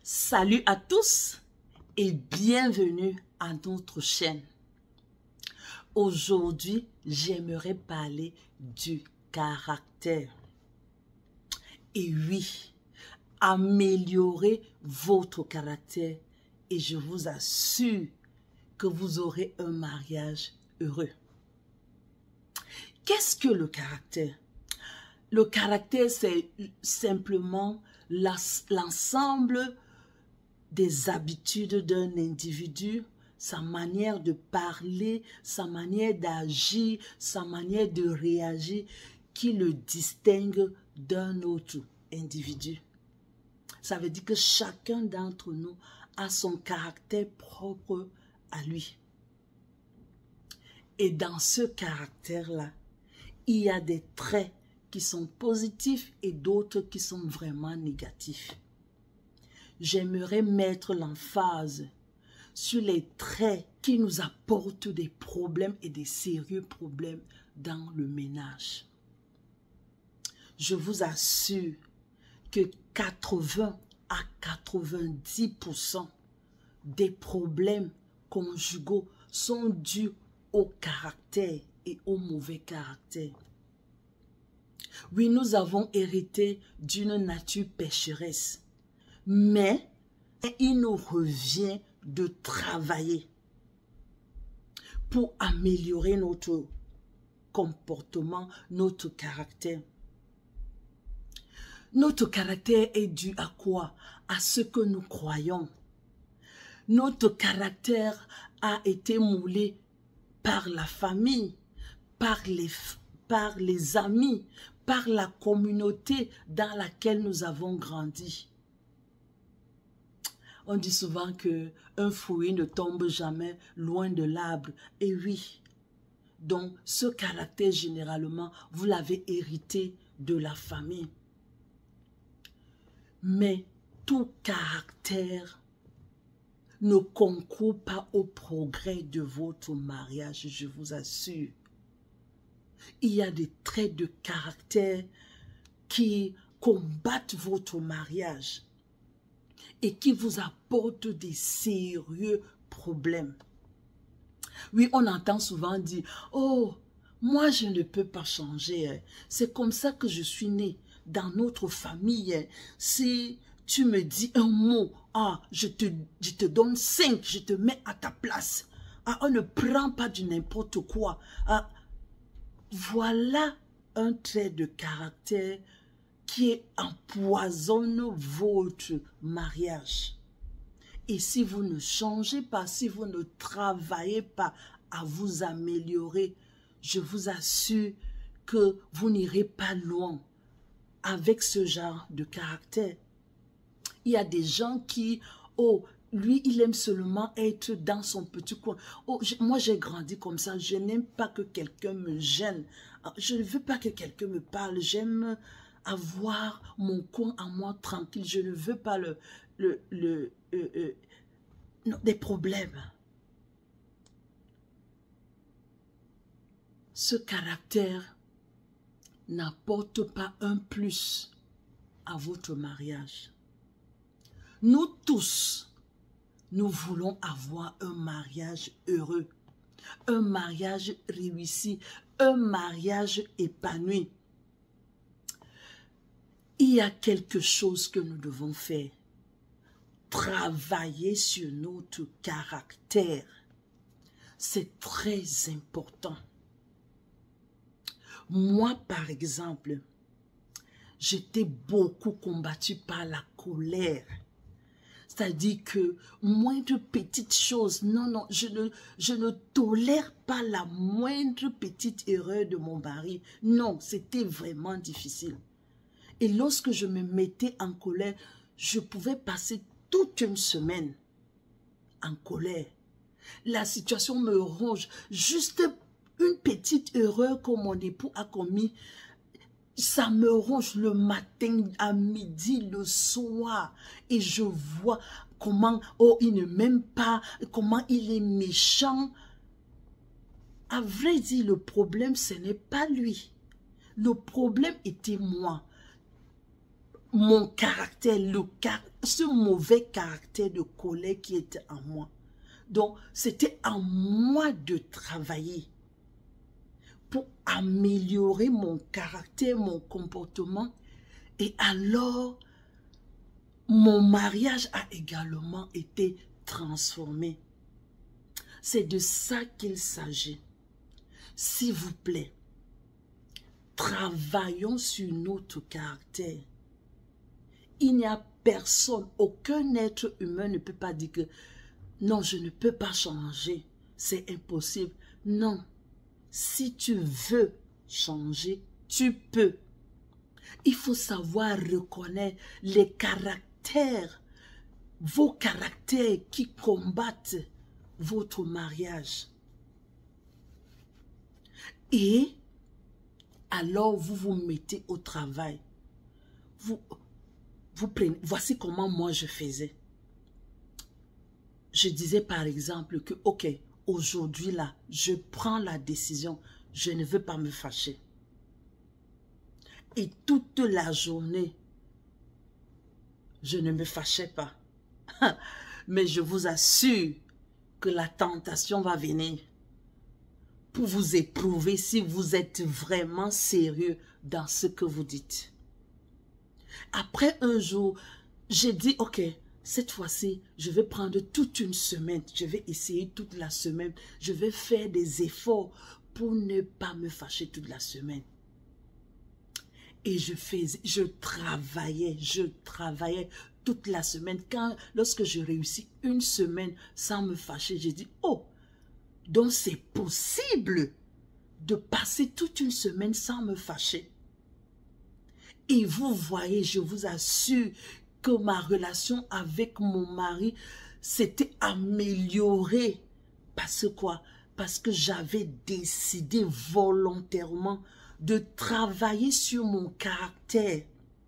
Salut à tous et bienvenue à notre chaîne. Aujourd'hui, j'aimerais parler du caractère. Et oui, améliorer votre caractère et je vous assure que vous aurez un mariage heureux. Qu'est-ce que le caractère? Le caractère, c'est simplement l'ensemble des habitudes d'un individu, sa manière de parler, sa manière d'agir, sa manière de réagir qui le distingue d'un autre individu. Ça veut dire que chacun d'entre nous a son caractère propre à lui. Et dans ce caractère-là, il y a des traits qui sont positifs et d'autres qui sont vraiment négatifs. J'aimerais mettre l'emphase sur les traits qui nous apportent des problèmes et des sérieux problèmes dans le ménage. Je vous assure que 80 à 90% des problèmes conjugaux sont dus au caractère et au mauvais caractère. Oui, nous avons hérité d'une nature pécheresse. Mais il nous revient de travailler pour améliorer notre comportement, notre caractère. Notre caractère est dû à quoi? À ce que nous croyons. Notre caractère a été moulé par la famille, par les amis, par la communauté dans laquelle nous avons grandi. On dit souvent qu'un fruit ne tombe jamais loin de l'arbre. Et oui, donc ce caractère, généralement, vous l'avez hérité de la famille. Mais tout caractère ne concourt pas au progrès de votre mariage, je vous assure. Il y a des traits de caractère qui combattent votre mariage et qui vous apporte des sérieux problèmes. Oui, on entend souvent dire, « Oh, moi je ne peux pas changer. C'est comme ça que je suis née dans notre famille. Si tu me dis un mot, je te donne 5, je te mets à ta place. On ne prend pas du n'importe quoi. » Voilà un trait de caractère qui empoisonne votre mariage. Et si vous ne changez pas, si vous ne travaillez pas à vous améliorer, je vous assure que vous n'irez pas loin avec ce genre de caractère. Il y a des gens qui, lui, il aime seulement être dans son petit coin. Moi, j'ai grandi comme ça. Je n'aime pas que quelqu'un me gêne. Je ne veux pas que quelqu'un me parle. J'aime avoir mon coin à moi tranquille. Je ne veux pas des problèmes. Ce caractère n'apporte pas un plus à votre mariage. Nous tous, nous voulons avoir un mariage heureux, un mariage réussi, un mariage épanoui. Il y a quelque chose que nous devons faire. Travailler sur notre caractère. C'est très important. Moi, par exemple, j'étais beaucoup combattue par la colère. C'est-à-dire que moindre petite chose, non, je ne tolère pas la moindre petite erreur de mon mari. Non, c'était vraiment difficile. Et lorsque je me mettais en colère, je pouvais passer toute une semaine en colère. La situation me ronge. Juste une petite erreur que mon époux a commis, ça me ronge le matin, à midi, le soir. Et je vois comment, il ne m'aime pas, comment il est méchant. À vrai dire, le problème, ce n'est pas lui. Le problème était moi. Mon caractère, ce mauvais caractère de colère qui était en moi. Donc, c'était à moi de travailler pour améliorer mon caractère, mon comportement. Et alors, mon mariage a également été transformé. C'est de ça qu'il s'agit. S'il vous plaît, travaillons sur notre caractère. Il n'y a personne, aucun être humain ne peut pas dire que non, je ne peux pas changer, c'est impossible. Non, si tu veux changer, tu peux. Il faut savoir reconnaître les caractères, vos caractères qui combattent votre mariage. Et alors vous vous mettez au travail. Vous prenez, voici comment moi je faisais. Je disais par exemple que, ok, aujourd'hui là, je prends la décision, je ne veux pas me fâcher. Et toute la journée, je ne me fâchais pas. Mais je vous assure que la tentation va venir pour vous éprouver si vous êtes vraiment sérieux dans ce que vous dites. Après un jour, j'ai dit, ok, cette fois-ci, je vais prendre toute une semaine. Je vais essayer toute la semaine. Je vais faire des efforts pour ne pas me fâcher toute la semaine. Et je travaillais toute la semaine. Lorsque je réussis une semaine sans me fâcher, j'ai dit, oh, donc c'est possible de passer toute une semaine sans me fâcher. Et vous voyez, je vous assure que ma relation avec mon mari s'était améliorée. Parce que quoi? Parce que j'avais décidé volontairement de travailler sur mon caractère.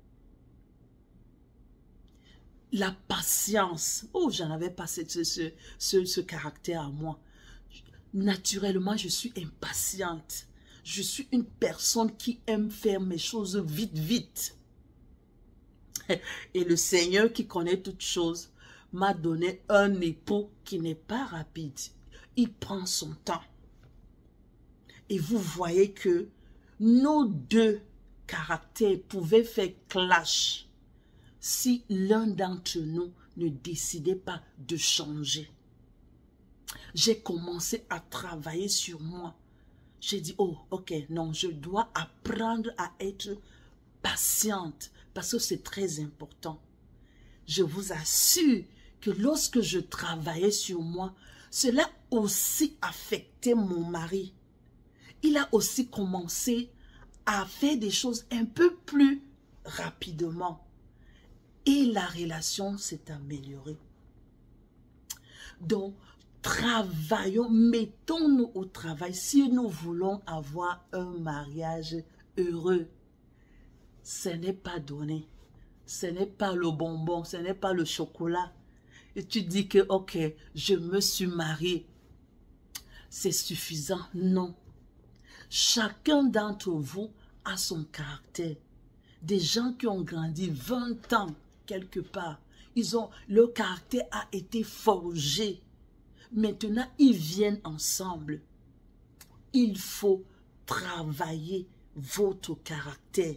La patience. Oh, j'en avais pas ce caractère à moi. Naturellement, je suis impatiente. Je suis une personne qui aime faire mes choses vite, vite. Et le Seigneur qui connaît toutes choses m'a donné un époux qui n'est pas rapide. Il prend son temps. Et vous voyez que nos deux caractères pouvaient faire clash si l'un d'entre nous ne décidait pas de changer. J'ai commencé à travailler sur moi. J'ai dit, oh, ok, non, je dois apprendre à être patiente parce que c'est très important. Je vous assure que lorsque je travaillais sur moi, cela aussi affectait mon mari. Il a aussi commencé à faire des choses un peu plus rapidement. Et la relation s'est améliorée. Donc, travaillons, mettons-nous au travail si nous voulons avoir un mariage heureux. Ce n'est pas donné. Ce n'est pas le bonbon, ce n'est pas le chocolat. Et tu dis que, ok, je me suis mariée. C'est suffisant. Non. Chacun d'entre vous a son caractère. Des gens qui ont grandi 20 ans quelque part, leur caractère a été forgé. Maintenant, ils viennent ensemble. Il faut travailler votre caractère.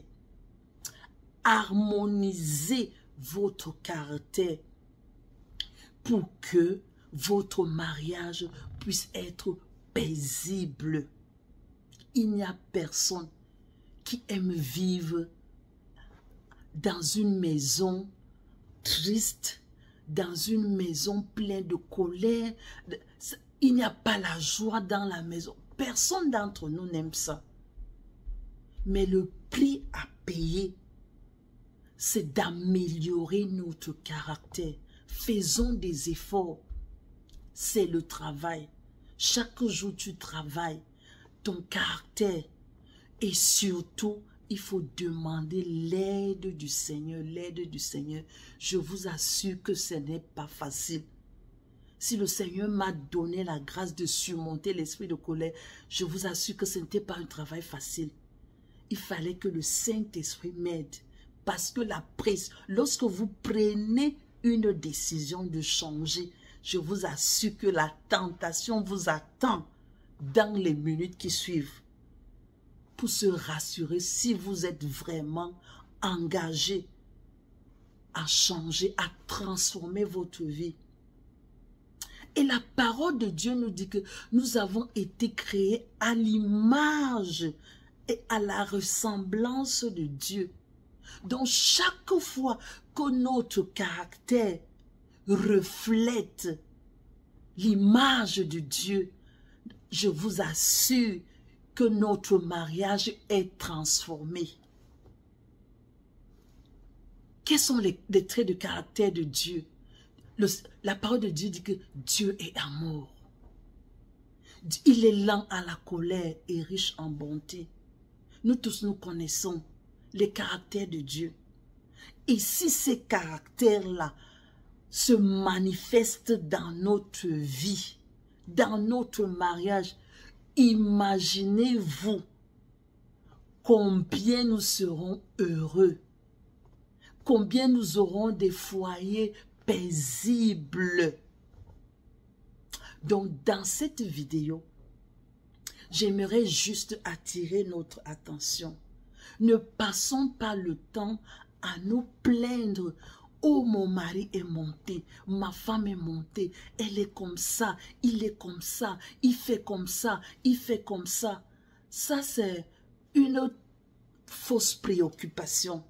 Harmoniser votre caractère pour que votre mariage puisse être paisible. Il n'y a personne qui aime vivre dans une maison triste, dans une maison pleine de colère. Il n'y a pas la joie dans la maison. Personne d'entre nous n'aime ça. Mais le prix à payer, c'est d'améliorer notre caractère. Faisons des efforts. C'est le travail. Chaque jour tu travailles ton caractère. Et surtout, il faut demander l'aide du Seigneur, l'aide du Seigneur. Je vous assure que ce n'est pas facile. Si le Seigneur m'a donné la grâce de surmonter l'esprit de colère, je vous assure que ce n'était pas un travail facile. Il fallait que le Saint-Esprit m'aide. Parce que lorsque vous prenez une décision de changer, je vous assure que la tentation vous attend dans les minutes qui suivent pour se rassurer si vous êtes vraiment engagé à changer, à transformer votre vie. Et la parole de Dieu nous dit que nous avons été créés à l'image et à la ressemblance de Dieu. Donc chaque fois que notre caractère reflète l'image de Dieu, je vous assure que notre mariage est transformé. Quels sont les traits de caractère de Dieu? La parole de Dieu dit que Dieu est amour. Il est lent à la colère et riche en bonté. Nous tous, nous connaissons les caractères de Dieu. Et si ces caractères-là se manifestent dans notre vie, dans notre mariage, imaginez-vous combien nous serons heureux, combien nous aurons des foyers paisibles. Donc, dans cette vidéo, j'aimerais juste attirer notre attention. Ne passons pas le temps à nous plaindre. Oh, mon mari est monté, ma femme est montée, elle est comme ça, il est comme ça, il fait comme ça, il fait comme ça. Ça, c'est une fausse préoccupation.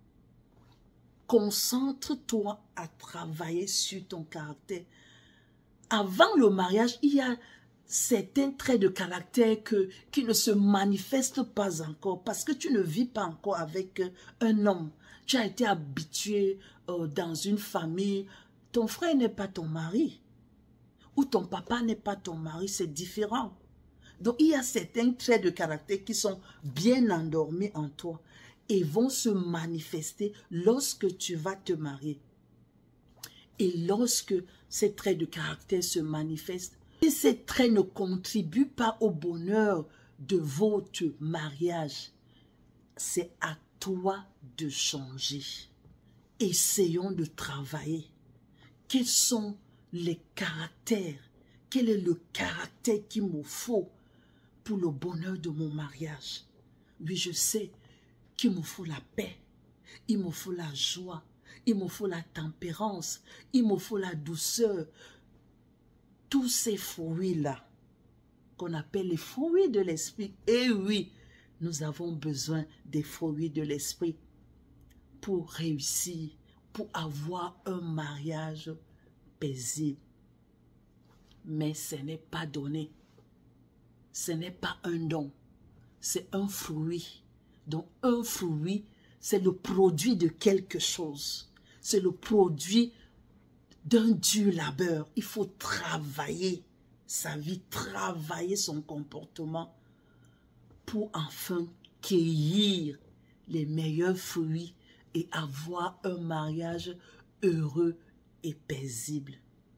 Concentre-toi à travailler sur ton caractère. Avant le mariage, il y a certains traits de caractère qui ne se manifestent pas encore parce que tu ne vis pas encore avec un homme. Tu as été habitué dans une famille. Ton frère n'est pas ton mari ou ton papa n'est pas ton mari, c'est différent. Donc, il y a certains traits de caractère qui sont bien endormis en toi et vont se manifester lorsque tu vas te marier. Et lorsque ces traits de caractère se manifestent, si ces traits ne contribuent pas au bonheur de votre mariage, c'est à toi de changer. Essayons de travailler. Quels sont les caractères? Quel est le caractère qu'il me faut pour le bonheur de mon mariage? Oui, je sais qu'il me faut la paix, il me faut la joie, il me faut la tempérance, il me faut la douceur. Tous ces fruits-là, qu'on appelle les fruits de l'esprit. Et oui, nous avons besoin des fruits de l'esprit pour réussir, pour avoir un mariage paisible. Mais ce n'est pas donné. Ce n'est pas un don. C'est un fruit. Donc un fruit, c'est le produit de quelque chose. C'est le produit d'un dur labeur. Il faut travailler sa vie, travailler son comportement pour enfin cueillir les meilleurs fruits et avoir un mariage heureux et paisible.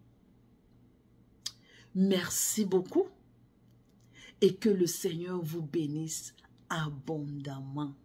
Merci beaucoup et que le Seigneur vous bénisse abondamment.